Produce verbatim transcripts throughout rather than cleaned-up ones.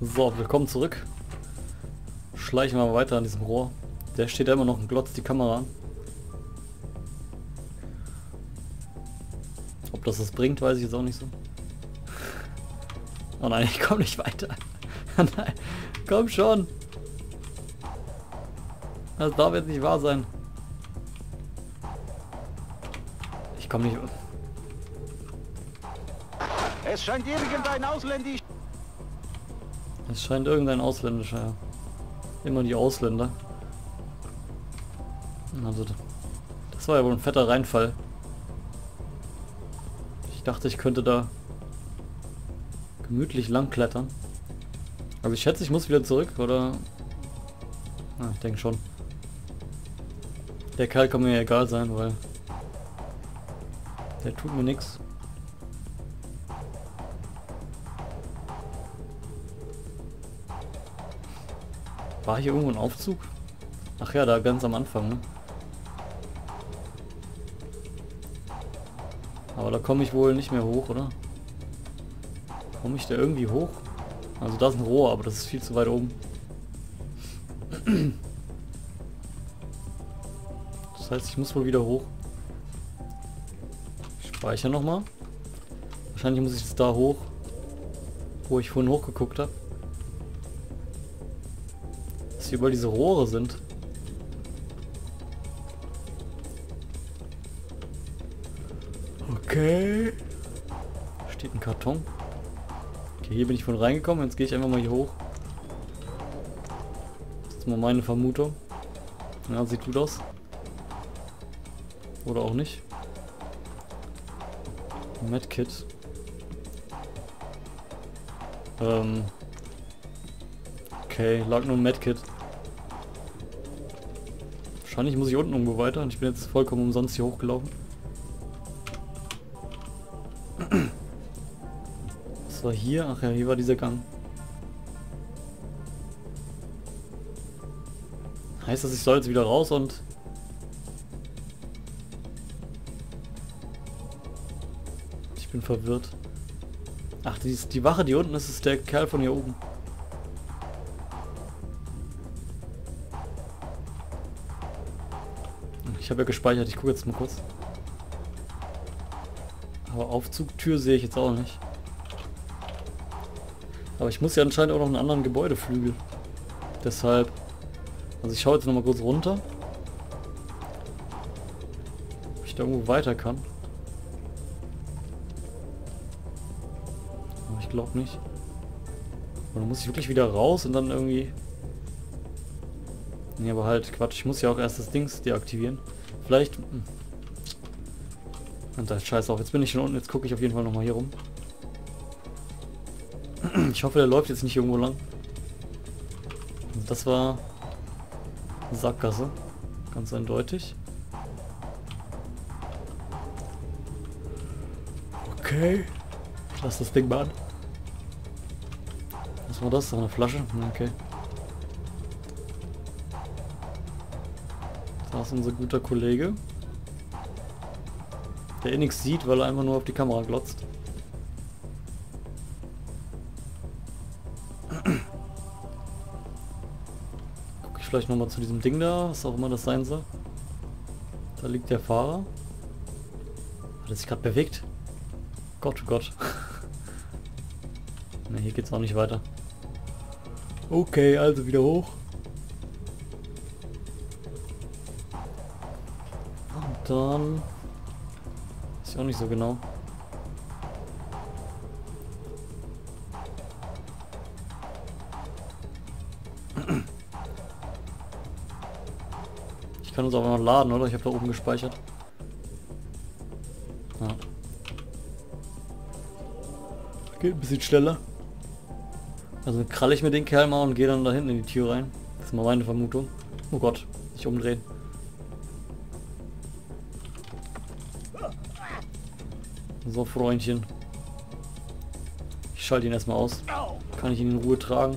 So, willkommen zurück. Schleichen wir mal weiter an diesem Rohr. Der steht da immer noch und glotzt die Kamera an. Ob das das bringt, weiß ich jetzt auch nicht so. Oh nein, ich komme nicht weiter. Nein, komm schon. Das darf jetzt nicht wahr sein. Ich komme nicht... Es scheint irgendein ausländisch... Es scheint irgendein ausländischer, ja. Immer die Ausländer. Also, das war ja wohl ein fetter Reinfall. Ich dachte, ich könnte da gemütlich lang klettern. Also ich schätze, ich muss wieder zurück, oder? Ah, ich denke schon. Der Kerl kann mir ja egal sein, weil der tut mir nichts. War hier irgendwo ein Aufzug? Ach ja, da ganz am Anfang, ne? Aber da komme ich wohl nicht mehr hoch, oder? Komme ich da irgendwie hoch? Also da ist ein Rohr, aber das ist viel zu weit oben. Das heißt, ich muss wohl wieder hoch. Ich speichere nochmal. Wahrscheinlich muss ich jetzt da hoch, wo ich vorhin hochgeguckt habe. Dass hier überall diese Rohre sind. Okay. Steht ein Karton. Okay, hier bin ich von reingekommen. Jetzt gehe ich einfach mal hier hoch. Das ist mal meine Vermutung. Ja, sieht gut aus. Oder auch nicht. Medkit. Ähm. Okay, lag nur ein Medkit. Wahrscheinlich muss ich unten irgendwo weiter und ich bin jetzt vollkommen umsonst hier hochgelaufen. Was war hier? Ach ja, hier war dieser Gang. Heißt das, ich soll jetzt wieder raus und... Ich bin verwirrt. Ach, die, die Wache, die unten ist, ist der Kerl von hier oben. Ich habe ja gespeichert, ich gucke jetzt mal kurz. Aber Aufzugtür sehe ich jetzt auch nicht. Aber ich muss ja anscheinend auch noch einen anderen Gebäudeflügel. Deshalb... Also ich schaue jetzt noch mal kurz runter. Ob ich da irgendwo weiter kann. Aber ich glaube nicht. Und dann muss ich wirklich wieder raus und dann irgendwie... Nee, aber halt, Quatsch, ich muss ja auch erst das Dings deaktivieren. Vielleicht... Und da scheiß auf, jetzt bin ich schon unten, jetzt gucke ich auf jeden Fall nochmal hier rum. Ich hoffe, der läuft jetzt nicht irgendwo lang. Das war... Sackgasse. Ganz eindeutig. Okay. Ich lasse das Ding mal an. Was war das? Eine Flasche? Okay. Da ist unser guter Kollege. Der eh nichts sieht, weil er einfach nur auf die Kamera glotzt. Guck ich vielleicht nochmal zu diesem Ding da, was auch immer das sein soll. Da liegt der Fahrer. Hat er sich gerade bewegt? Gott, oh Gott. Ne, hier geht's auch nicht weiter. Okay, also wieder hoch. Und dann... Ist ja auch nicht so genau. Ich kann uns aber noch laden, oder? Ich habe da oben gespeichert. Ja. Geht ein bisschen schneller. Also kralle ich mir den Kerl mal und gehe dann da hinten in die Tür rein. Das ist mal meine Vermutung. Oh Gott, nicht umdrehen. So, Freundchen. Ich schalte ihn erstmal aus. Kann ich ihn in Ruhe tragen?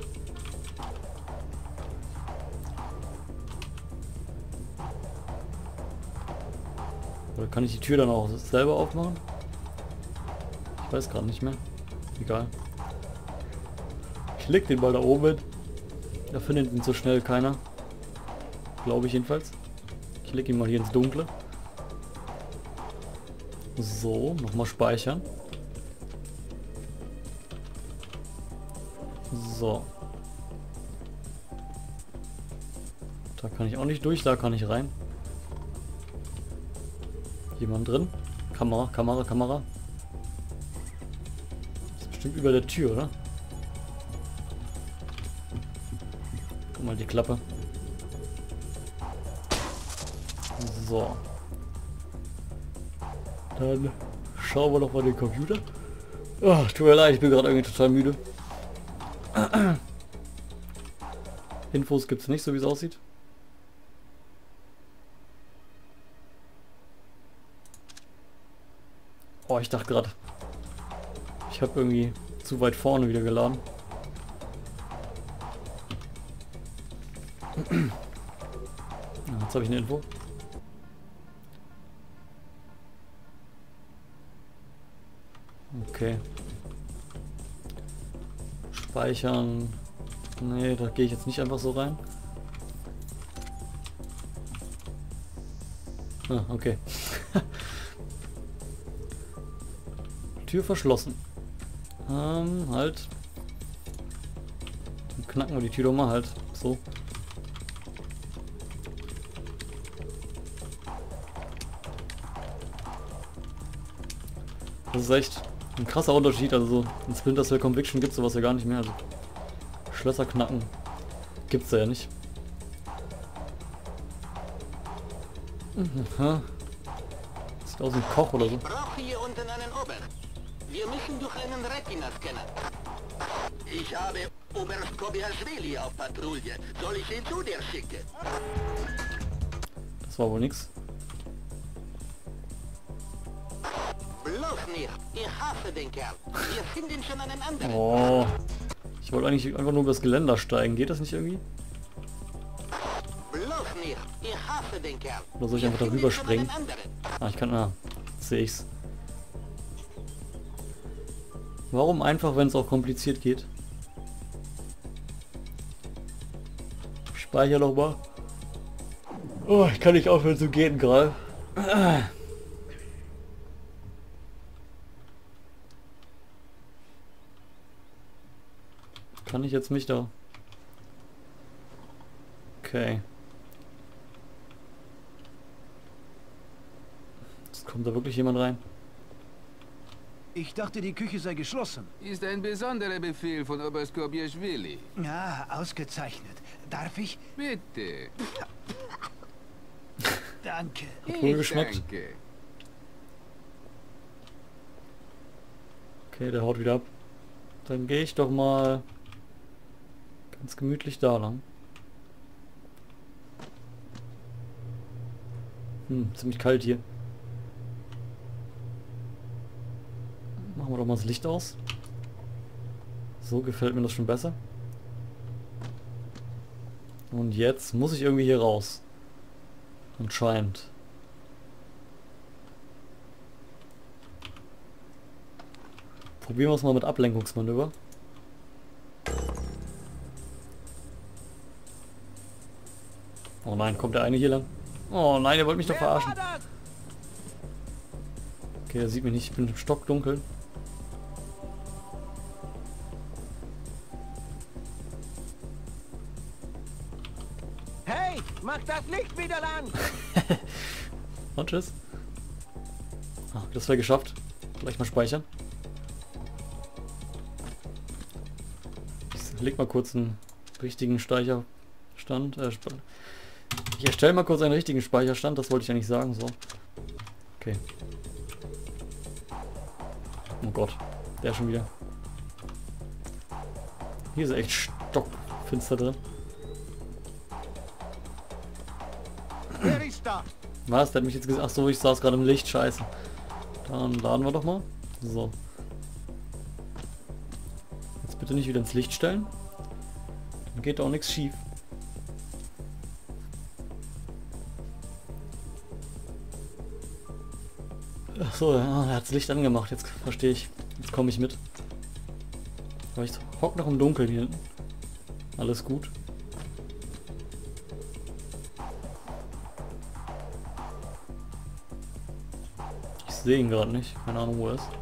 Oder kann ich die Tür dann auch selber aufmachen? Ich weiß gerade nicht mehr. Egal. Ich leg den Ball da oben hin. Da findet ihn so schnell keiner. Glaube ich jedenfalls. Ich leg ihn mal hier ins Dunkle. So, nochmal speichern. So. Da kann ich auch nicht durch, da kann ich rein. Jemand drin? Kamera, Kamera, Kamera. Das ist bestimmt über der Tür, oder? Guck mal die Klappe. So. Dann schauen wir doch mal den Computer. Oh, tut mir leid, ich bin gerade irgendwie total müde. Infos gibt es nicht, so wie es aussieht. Oh, ich dachte gerade, ich habe irgendwie zu weit vorne wieder geladen. Ja, jetzt habe ich eine Info. Okay. Speichern. Nee, da gehe ich jetzt nicht einfach so rein. Ah, okay. Tür verschlossen. Ähm, halt. Dann knacken wir die Tür doch mal halt. So. Das ist echt ein krasser Unterschied. Also so in Splinter Cell Conviction gibt es sowas ja gar nicht mehr. Also Schlösser knacken gibt's da ja nicht. Mhm. Sieht aus wie ein Koch oder so. Ich brauche hier unten einen Ober. Wir müssen durch einen Retina-Scanner. Ich habe Oberst Kobiaschwili auf Patrouille. Soll ich ihn zu dir schicken? Das war wohl nix. Bloß nicht. Ich hasse den Kerl. Wir finden schon einen anderen. Oh. Ich wollte eigentlich einfach nur über das Geländer steigen. Geht das nicht irgendwie? Bloß nicht. Ich hasse den Kerl. Oder soll ich einfach darüber springen? Ah, ich kann... Ah, sehe ich's. Warum einfach, wenn es auch kompliziert geht? Speicher noch mal. Oh, ich kann nicht aufhören zu gehen gerade. Kann ich jetzt mich da... Okay. Jetzt kommt da wirklich jemand rein. Ich dachte, die Küche sei geschlossen. Ist ein besonderer Befehl von Oberst Kobiaschwili. Ja, ausgezeichnet. Darf ich? Bitte. Danke. Hat wohl Ich geschmeckt. danke. Okay, der haut wieder ab. Dann gehe ich doch mal ganz gemütlich da lang. Hm, ziemlich kalt hier. Machen wir doch mal das Licht aus. So gefällt mir das schon besser. Und jetzt muss ich irgendwie hier raus. Anscheinend. Probieren wir es mal mit Ablenkungsmanöver. Oh nein, kommt der eine hier lang? Oh nein, der wollte mich doch verarschen. Okay, er sieht mich nicht, ich bin im Stockdunkel. Hey, mach das Licht wieder an! Und tschüss. Ah, das wäre geschafft. Gleich mal speichern. Ich leg mal kurz einen richtigen Speicherstand. Äh, Sp ich erstelle mal kurz einen richtigen Speicherstand, das wollte ich ja nicht sagen. So. Okay. Oh Gott, der schon wieder. Hier ist echt stockfinster drin. Wer ist da? Was? Der hat mich jetzt gesagt. Ach so, ich saß gerade im Licht. Scheiße. Dann laden wir doch mal. So. Jetzt bitte nicht wieder ins Licht stellen. Dann geht auch nichts schief. Ach so, ja, er hat das Licht angemacht. Jetzt verstehe ich. Jetzt komme ich mit. Aber ich hock noch im Dunkeln hier hinten. Alles gut. Ich sehe ihn gerade nicht. Keine Ahnung, wo er ist.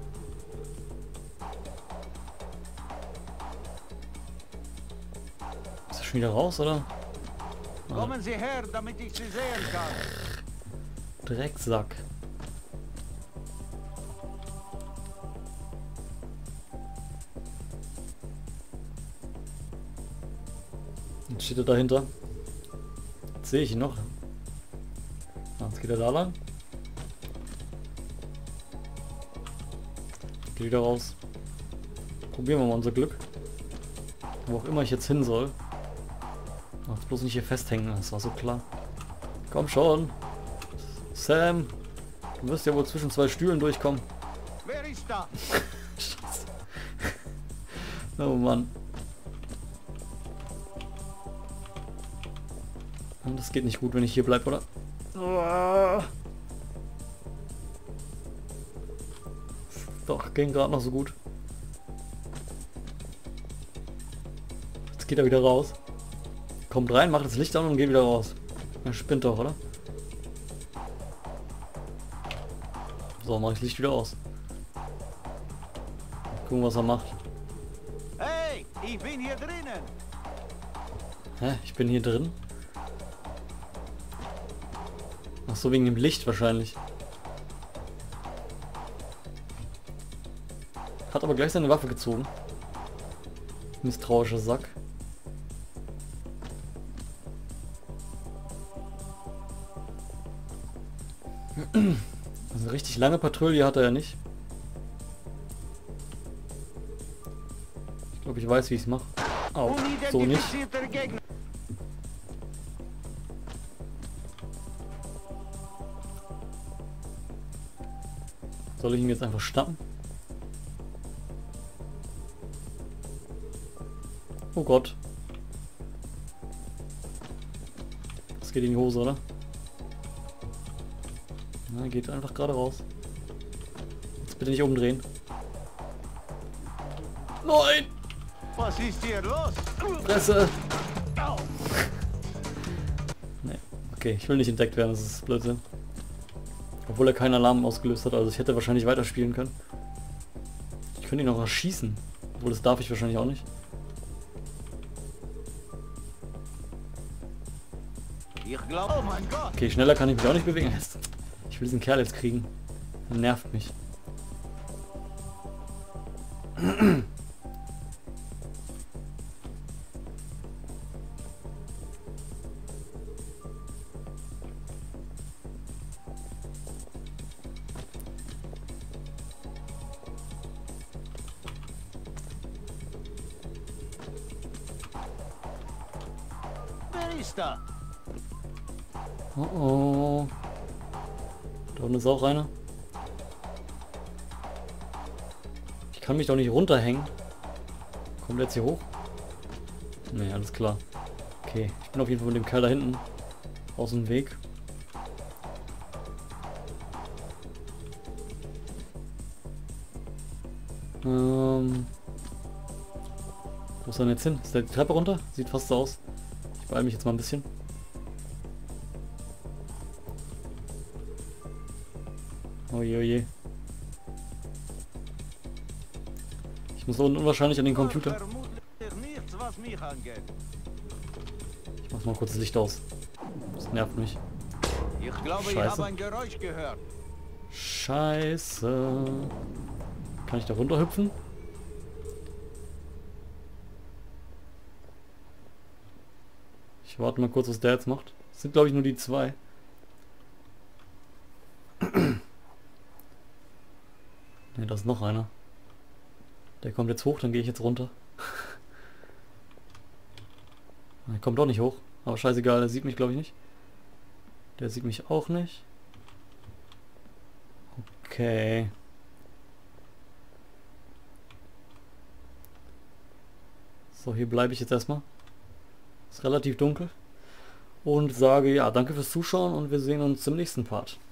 Ist er schon wieder raus, oder? Ah, Kommen Sie her, damit ich Sie sehen kann. Drecksack. Jetzt steht er dahinter. Jetzt sehe ich ihn noch. Ah, jetzt geht er da lang. Geht wieder raus. Probieren wir mal unser Glück. Wo auch immer ich jetzt hin soll. Ach, bloß nicht hier festhängen, das war so klar. Komm schon. Sam. Du wirst ja wohl zwischen zwei Stühlen durchkommen. Wer ist da? Scheiße. Oh Mann. Das geht nicht gut, wenn ich hier bleibe, oder? Doch, ging gerade noch so gut. Jetzt geht er wieder raus. Kommt rein, macht das Licht an und geht wieder raus. Er spinnt doch, oder? So, mache ich das Licht wieder aus. Gucken, was er macht. Hey, ich bin hier drinnen. Hä? Ich bin hier drin? Ach so, wegen dem Licht wahrscheinlich. Hat aber gleich seine Waffe gezogen. Misstrauischer Sack. Also eine richtig lange Patrouille hat er ja nicht. Ich glaube, ich weiß, wie ich es mache. Au, so nicht. Unidentifizierter Gegner. Soll ich ihn jetzt einfach schnappen? Oh Gott. Das geht in die Hose, oder? Na, geht einfach gerade raus. Jetzt bitte nicht umdrehen. Nein! Was ist hier los? Fresse! Nee. Okay, ich will nicht entdeckt werden, das ist Blödsinn. Obwohl er keinen Alarm ausgelöst hat, also ich hätte wahrscheinlich weiterspielen können. Ich könnte ihn auch erschießen. Obwohl, das darf ich wahrscheinlich auch nicht. Ich glaube, oh mein Gott. Okay, schneller kann ich mich auch nicht bewegen. Ich will diesen Kerl jetzt kriegen. Er nervt mich. Wer ist da? Oh oh. Da unten ist auch einer. Ich kann mich doch nicht runterhängen. Kommt der jetzt hier hoch? Ne, alles klar. Okay, ich bin auf jeden Fall mit dem Kerl da hinten aus dem Weg. Ähm, wo ist er denn jetzt hin? Ist der die Treppe runter? Sieht fast so aus. Ich beeile mich jetzt mal ein bisschen. Oje, oje. Ich muss unten unwahrscheinlich an den Computer. Vermutlich nichts, was mich angeht. Ich mach mal kurz das Licht aus. Das nervt mich. Ich glaube, ich Scheiße. habe ein Geräusch gehört. Scheiße. Kann ich da runter hüpfen? Ich warte mal kurz, was der jetzt macht. Das sind, glaube ich, nur die zwei. Ne, da ist noch einer. Der kommt jetzt hoch, dann gehe ich jetzt runter. Er kommt doch nicht hoch. Aber scheißegal, der sieht mich, glaube ich, nicht. Der sieht mich auch nicht. Okay. So, hier bleibe ich jetzt erstmal. Ist relativ dunkel. Und sage, ja, danke fürs Zuschauen und wir sehen uns im nächsten Part.